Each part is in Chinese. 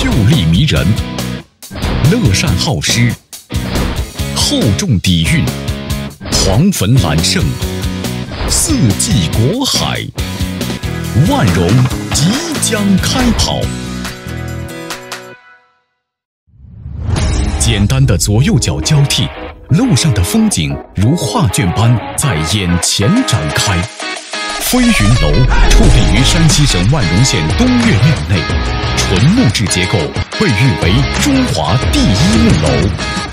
秀丽迷人，乐善好施，厚重底蕴，黄坟揽胜，四季国海，万荣即将开跑。简单的左右脚交替，路上的风景如画卷般在眼前展开。飞云楼矗立于山西省万荣县东岳庙内，纯木质结构，被誉为中华第一木楼。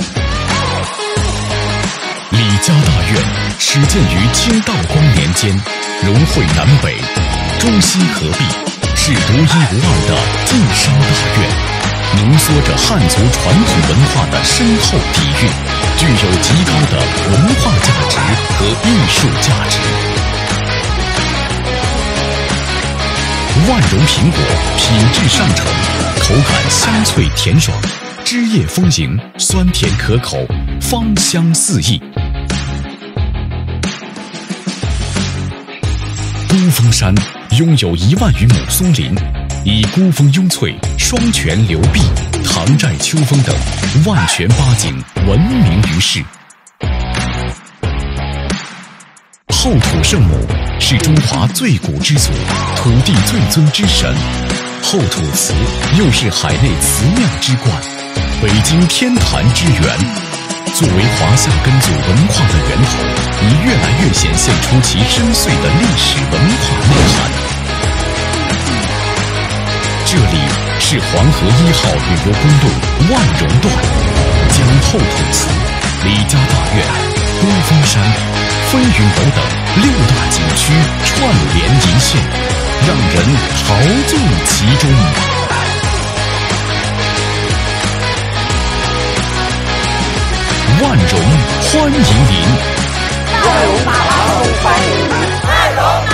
李家大院始建于清道光年间，融汇南北，中西合璧，是独一无二的晋商大院，浓缩着汉族传统文化的深厚底蕴，具有极高的文化价值和艺术价值。万荣苹果品质上乘，口感香脆甜爽，枝叶丰盈，酸甜可口，芳香四溢。孤峰山拥有1万余亩松林，以孤峰雍翠、双泉流碧、唐寨秋风等万泉八景闻名于世。后土圣母是中华最古之祖，土地最尊之神。后土祠又是海内祠庙之冠，北京天坛之源。作为华夏根祖文化的源头，已越来越显现出其深邃的历史文化内涵。这里是黄河1号旅游公路万荣段，将后土祠、李家大院、孤峰山、飞云楼等6大景区串联一线，让人陶醉其中。万荣欢迎您！ 万荣马拉松欢迎您！万荣。